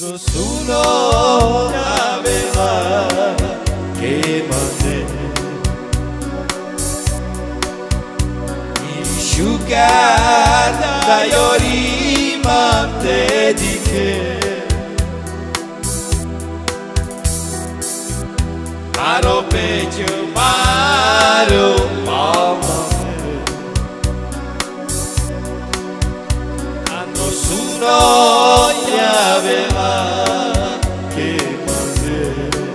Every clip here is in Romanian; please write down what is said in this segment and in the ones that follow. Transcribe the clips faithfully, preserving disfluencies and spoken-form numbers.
Nessuno aveva che mande Ishugar dayori mante dike Maro pecho maro mama Nessuno aveva che mande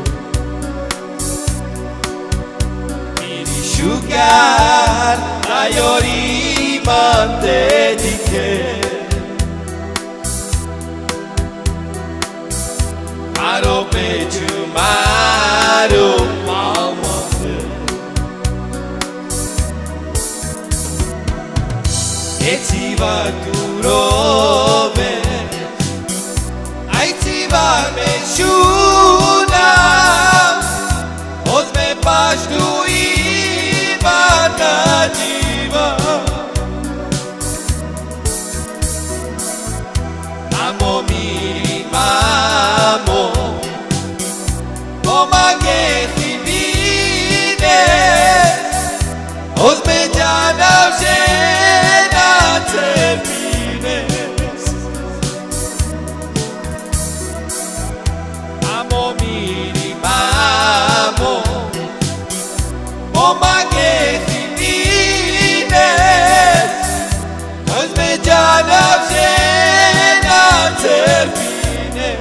Ishugar dayori mante dike Maro pecho maro mama Etiva kurove Aitiva meshuna Ozme pashtu imana jiva Mamo miri mamo Omage chivine Ozme janav shena tefines Mamo miri mamo Omage chivine Ozme janav shena tefines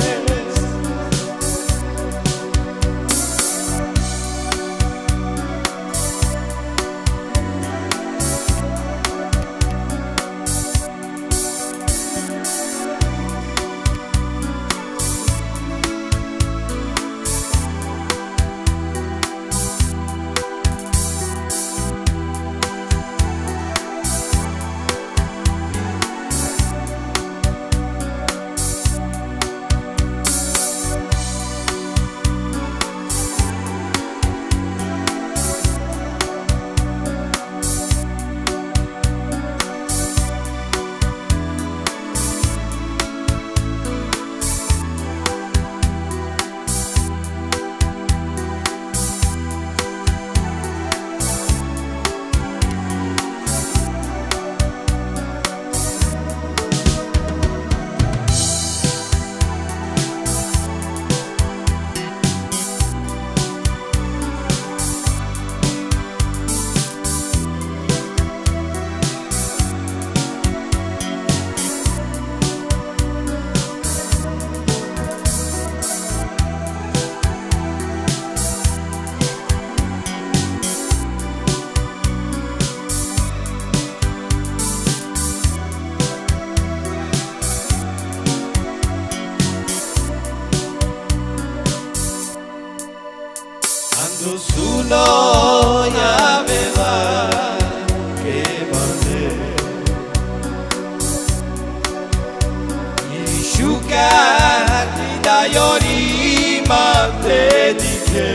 Nessuno aveva che mande Ishugar dayori mante dike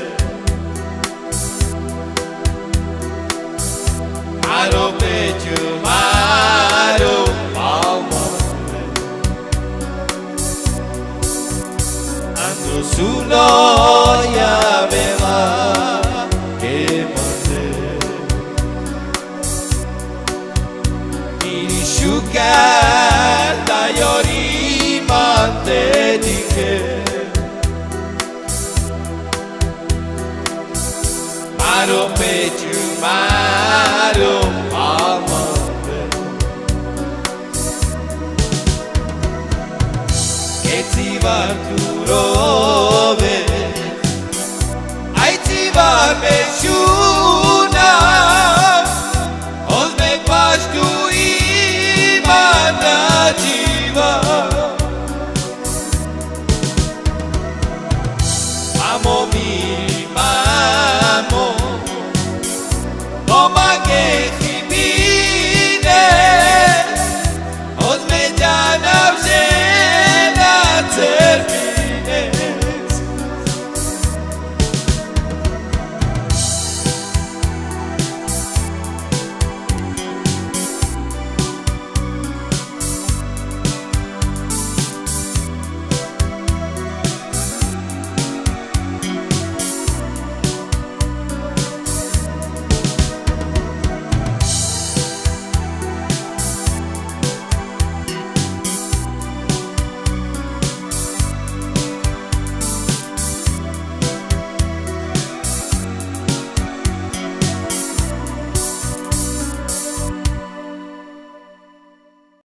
Maro pecho maro mama Nessuno aveva che mande Ishugar dayori mante dike Maro pecho maro mama Etiva kurove